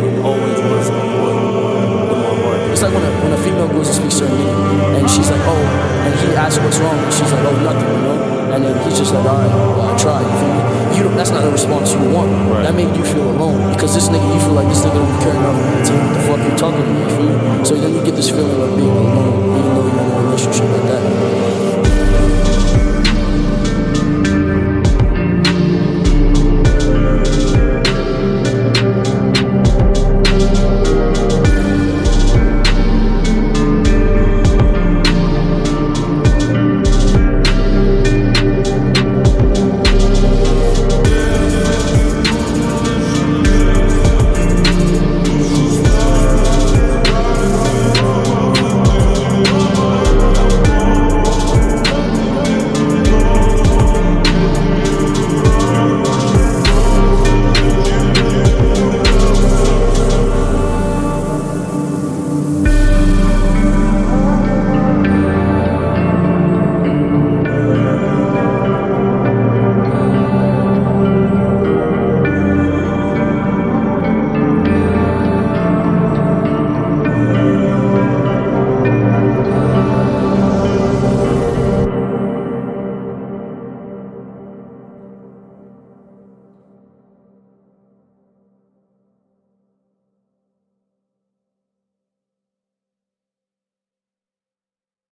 it always was with my heart. It's like when a female goes to speak to a nigga, and she's like, oh, and he asks what's wrong, and she's like, oh, nothing, you know? And then he's just like, all right, I tried, you feel me? That's not a response you want. Right. That made you feel alone, because this nigga, you feel like this nigga don't care enough to what the fuck you talking to me, you feel me? So then you get this feeling of being alone, even though you're in a relationship like that.